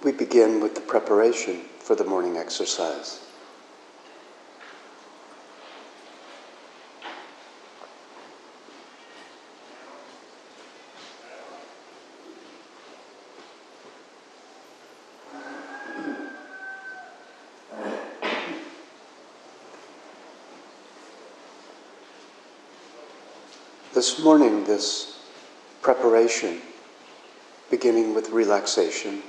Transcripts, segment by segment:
We begin with the preparation for the morning exercise. This morning, this preparation, beginning with relaxation,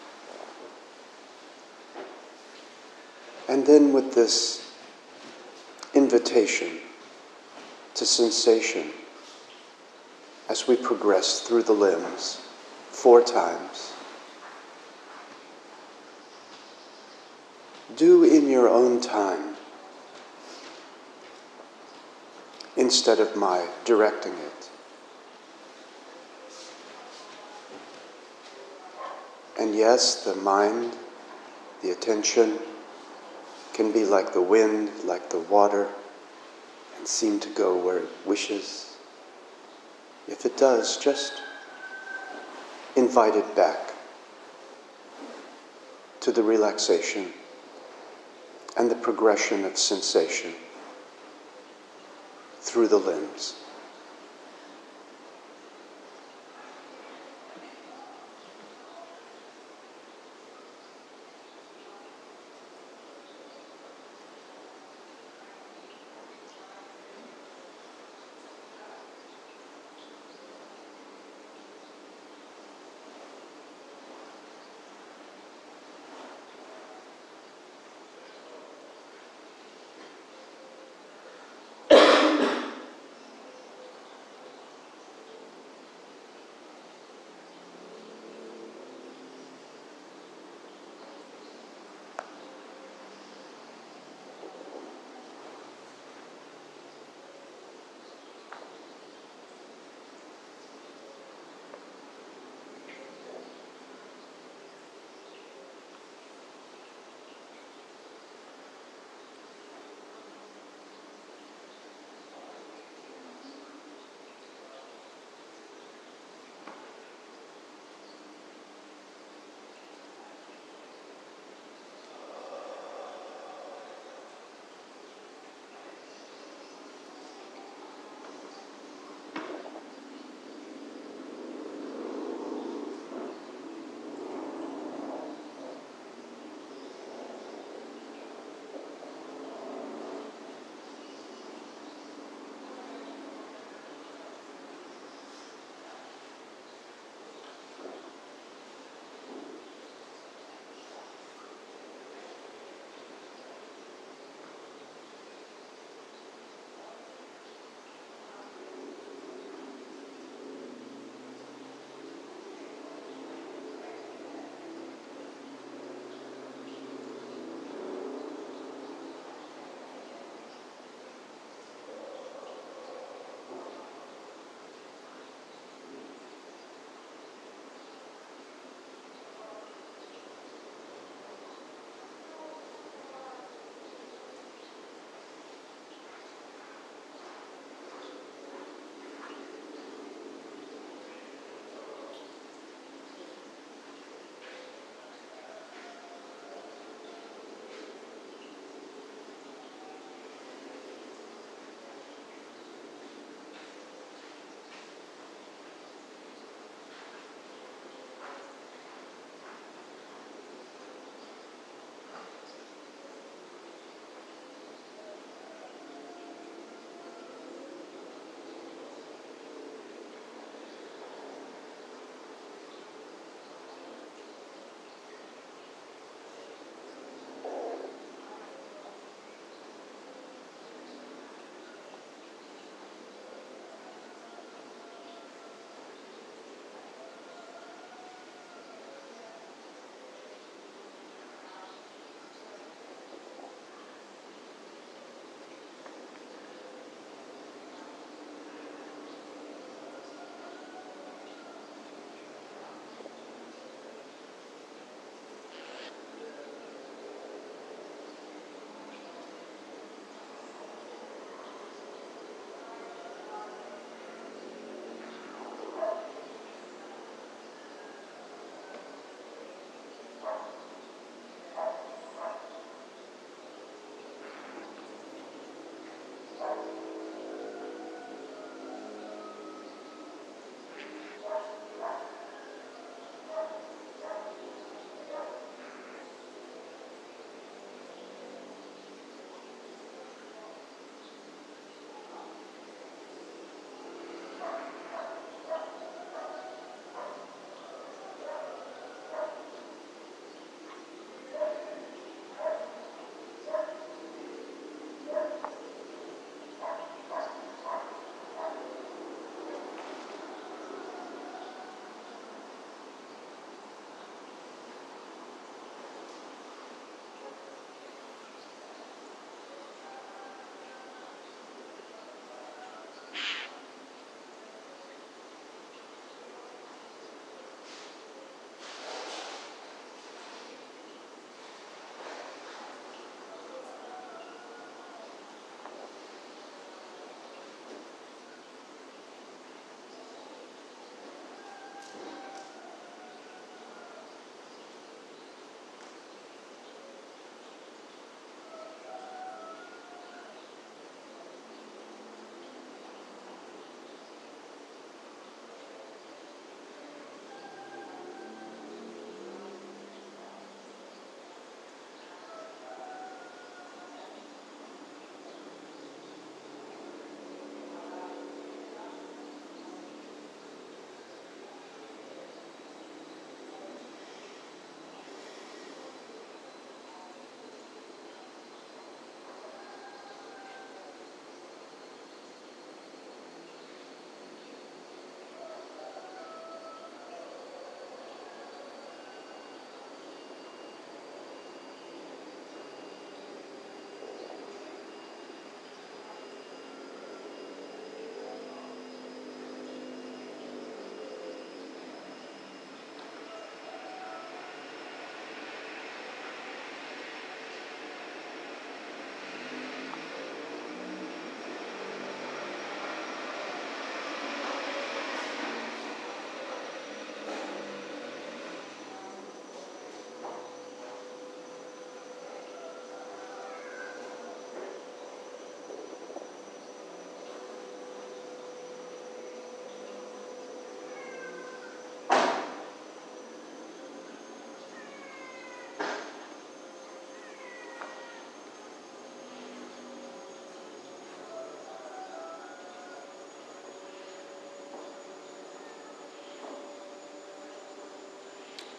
and then with this invitation to sensation as we progress through the limbs 4 times. Do in your own time, instead of my directing it. And yes, the mind, the attention, can be like the wind, like the water, and seem to go where it wishes. If it does, just invite it back to the relaxation and the progression of sensation through the limbs.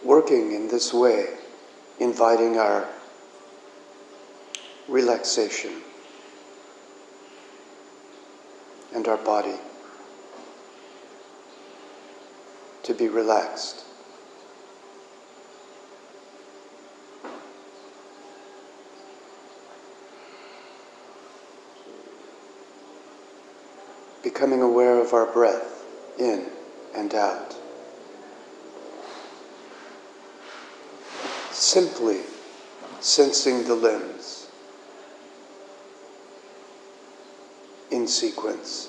working in this way, inviting our relaxation and our body to be relaxed. Becoming aware of our breath in and out. Simply sensing the limbs in sequence.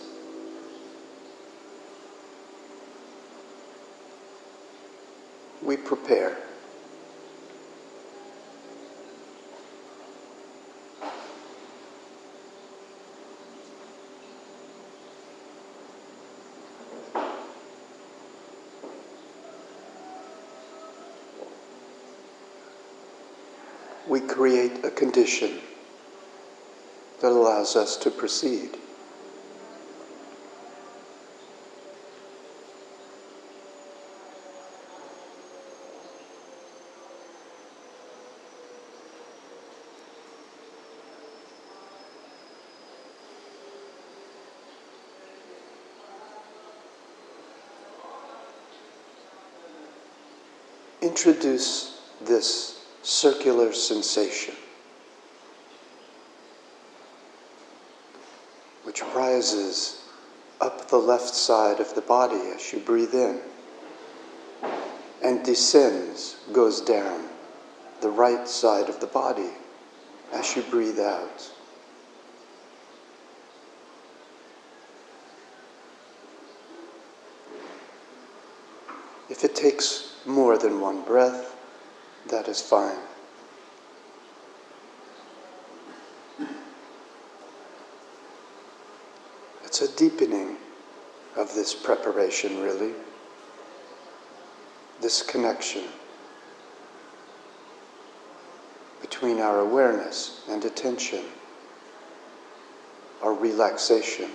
We prepare. We create a condition that allows us to proceed. Introduce this circular sensation, which rises up the left side of the body as you breathe in, and descends, goes down the right side of the body as you breathe out. If it takes more than one breath, that is fine. It's a deepening of this preparation, really. This connection between our awareness and attention, our relaxation,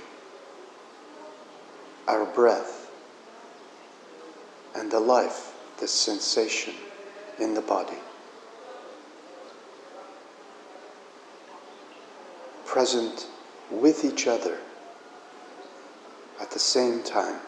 our breath, and the life, this sensation in the body. Present with each other at the same time.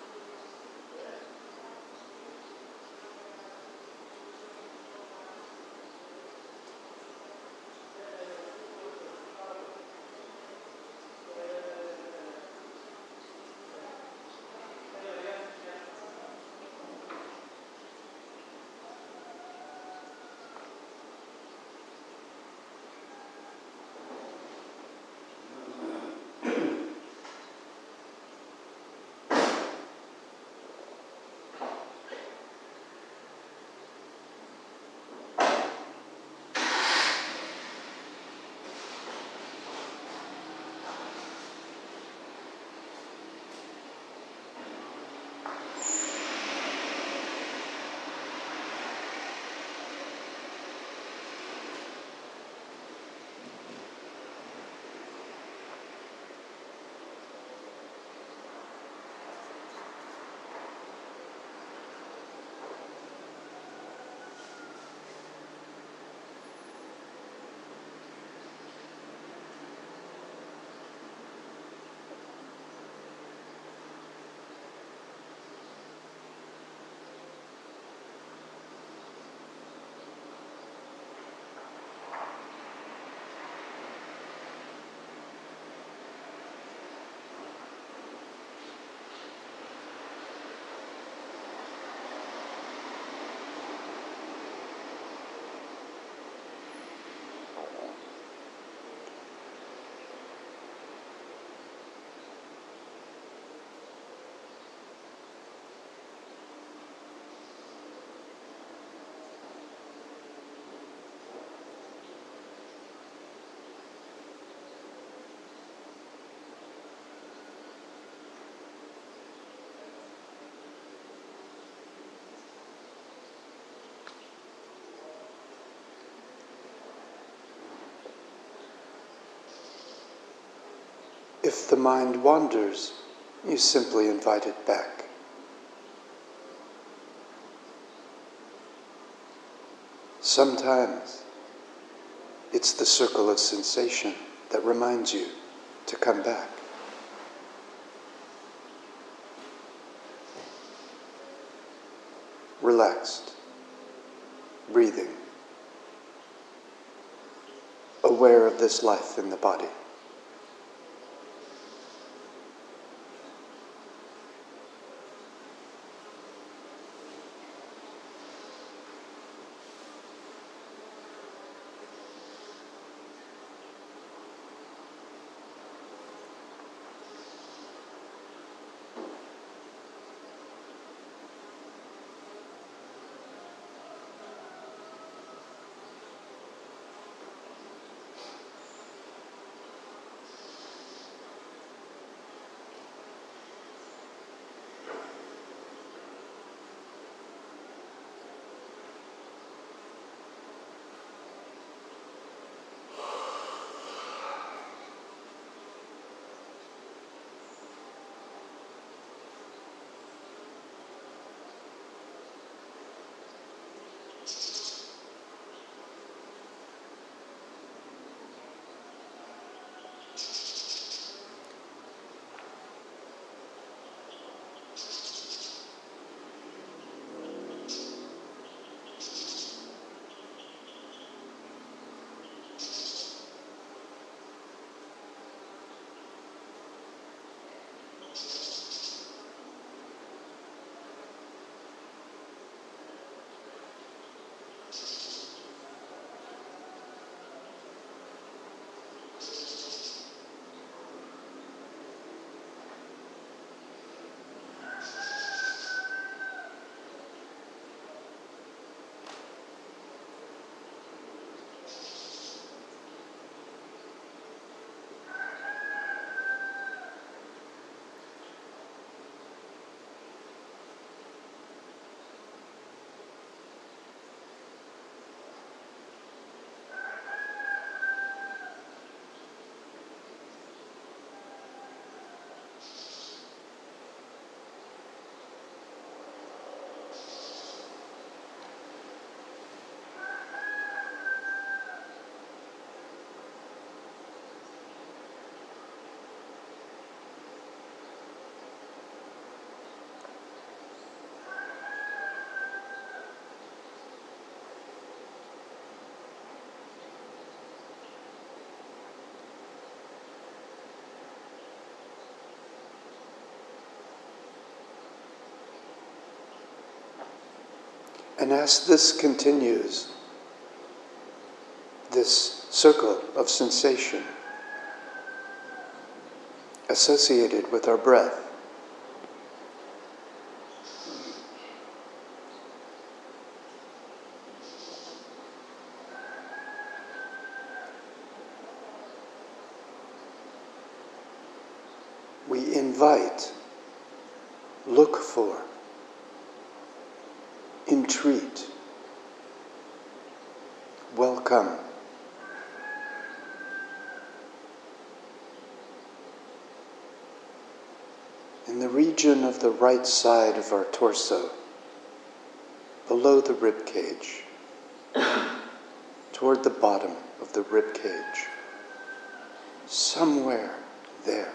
If the mind wanders, you simply invite it back. Sometimes it's the circle of sensation that reminds you to come back. Relaxed, breathing, aware of this life in the body. And as this continues, this circle of sensation associated with our breath, we invite, look for, entreat, welcome, in the region of the right side of our torso, below the rib cage, toward the bottom of the rib cage, somewhere there.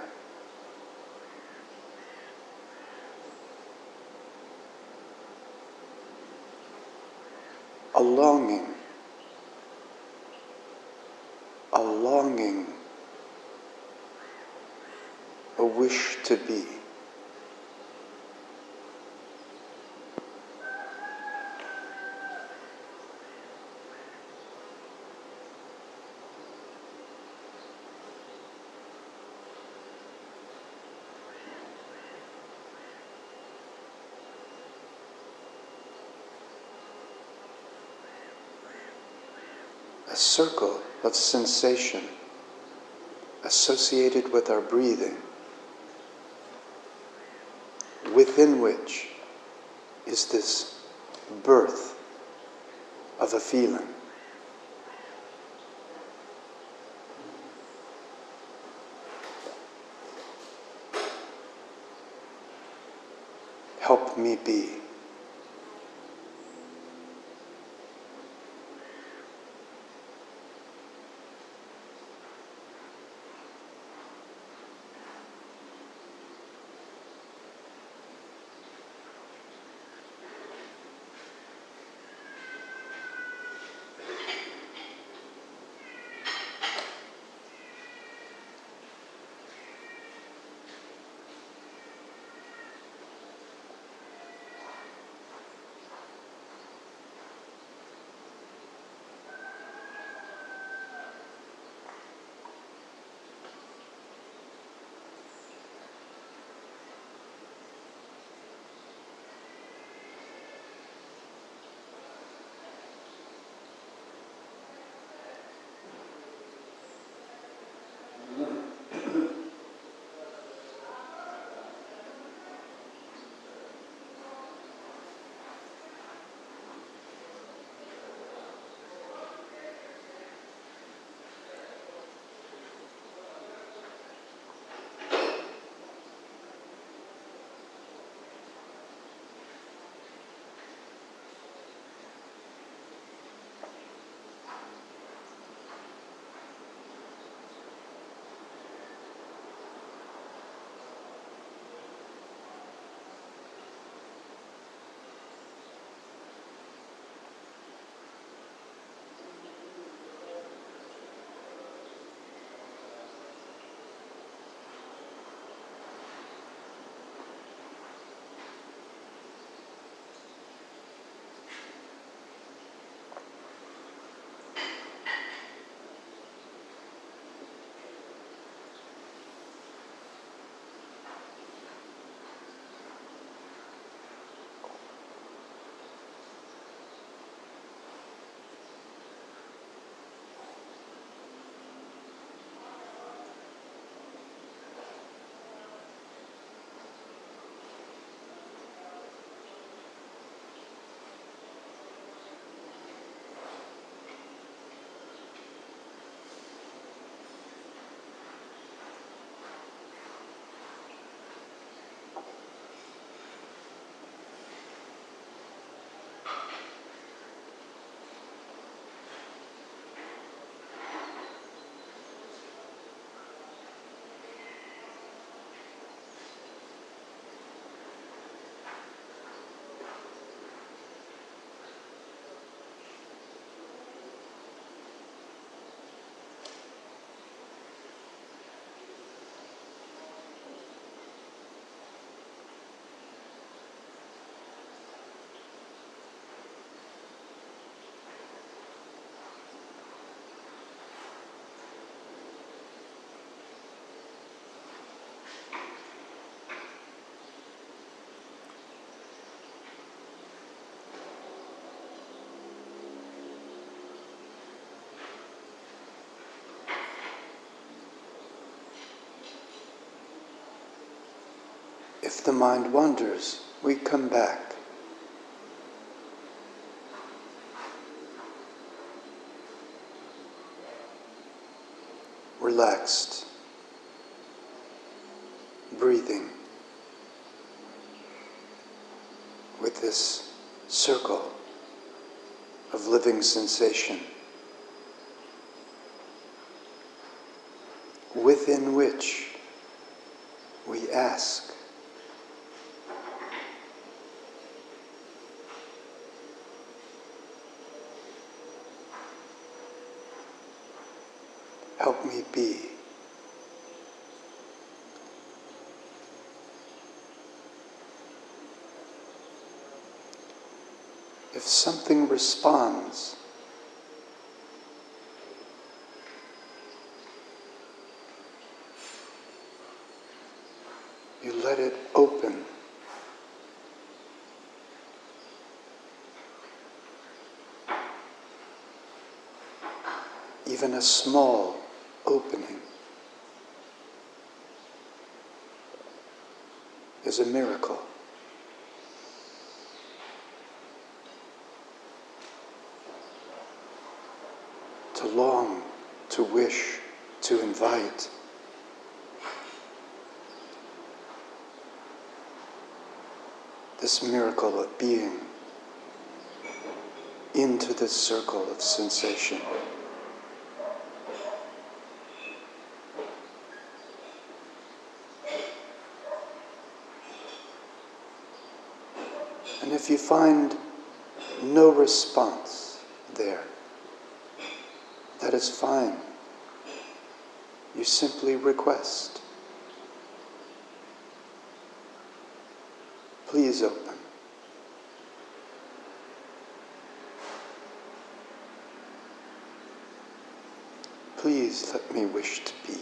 A longing, a wish to be. A circle of sensation associated with our breathing, within which is this birth of a feeling. Help me be. If the mind wanders, we come back. Relaxed, breathing with this circle of living sensation within which we ask, help me be. If something responds, you let it open. Even a small opening is a miracle. To long, to wish, to invite. This miracle of being into this circle of sensation. And if you find no response there, that is fine. You simply request. Please open. Please let me wish to be.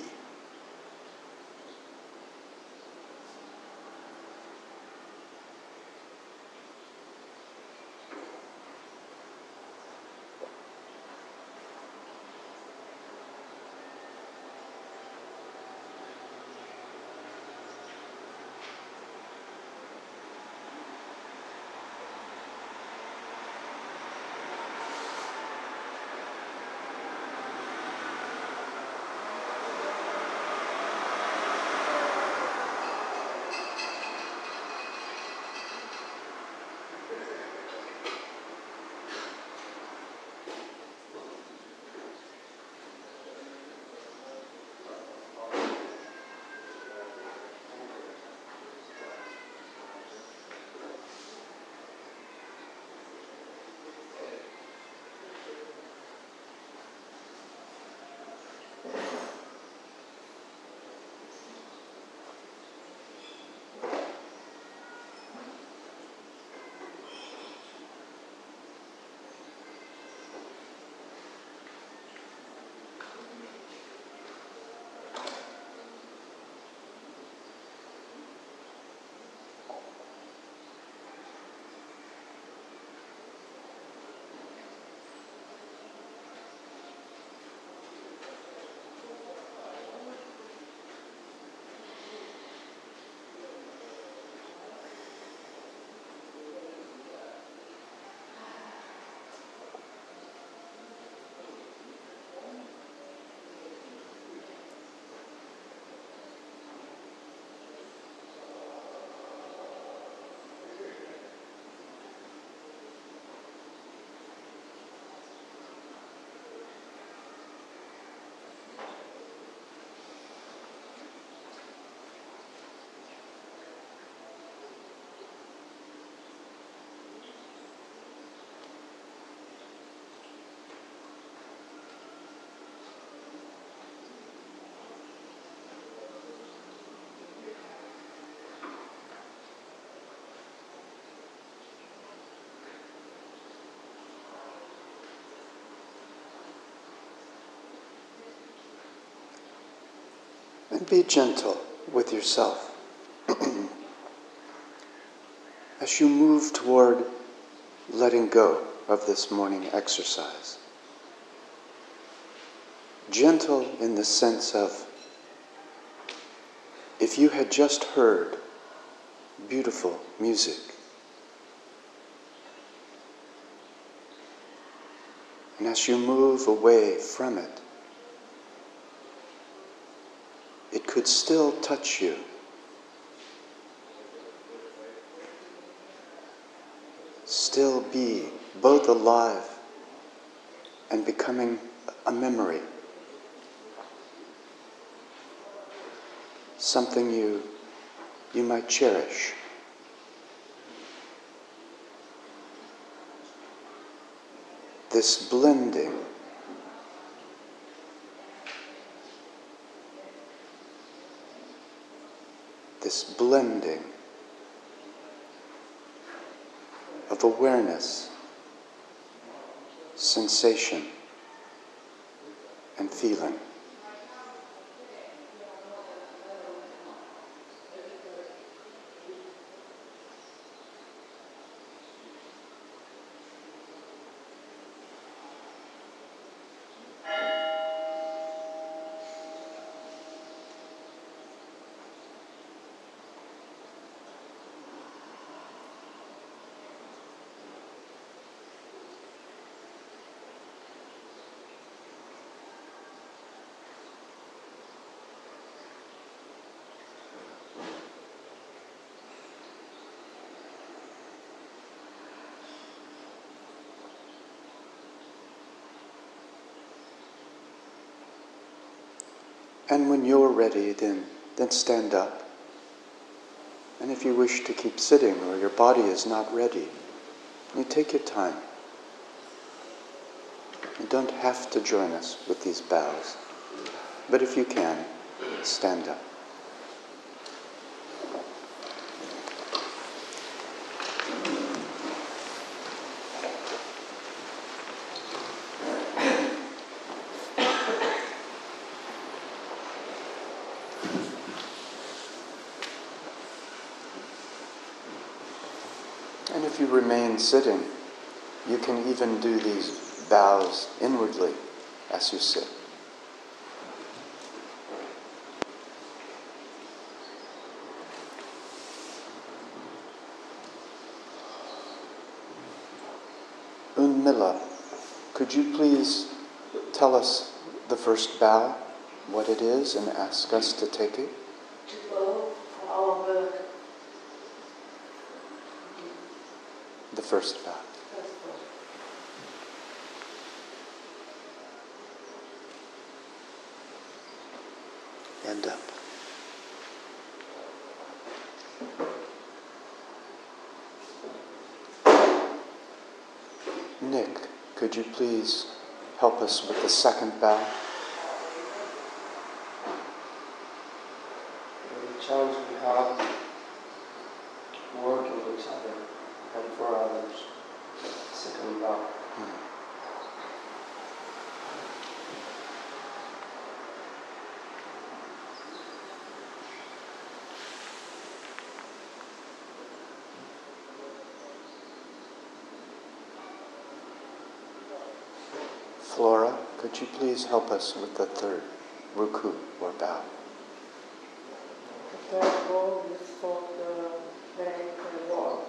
And be gentle with yourself as you move toward letting go of this morning exercise. Gentle in the sense of, if you had just heard beautiful music. And as you move away from it, it could still touch you. Still be both alive and becoming a memory. Something you might cherish. This blending of awareness, sensation, and feeling. And when you're ready, then stand up. And if you wish to keep sitting or your body is not ready, you take your time. You don't have to join us with these bows. But if you can, stand up. And if you remain sitting, you can even do these bows inwardly as you sit. Unmila, could you please tell us the first bow, what it is, and ask us to take it? To go for our work. The first bow. And up. Nick, could you please help us with the second bow? The challenge we have working with each other and for others. Second bow. Flora, could you please help us with the third ruku or bow? The third bow is for the leg walk.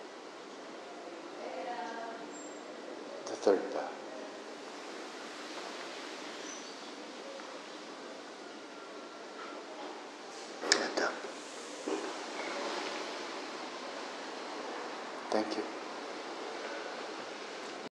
The third bow. And up. Thank you.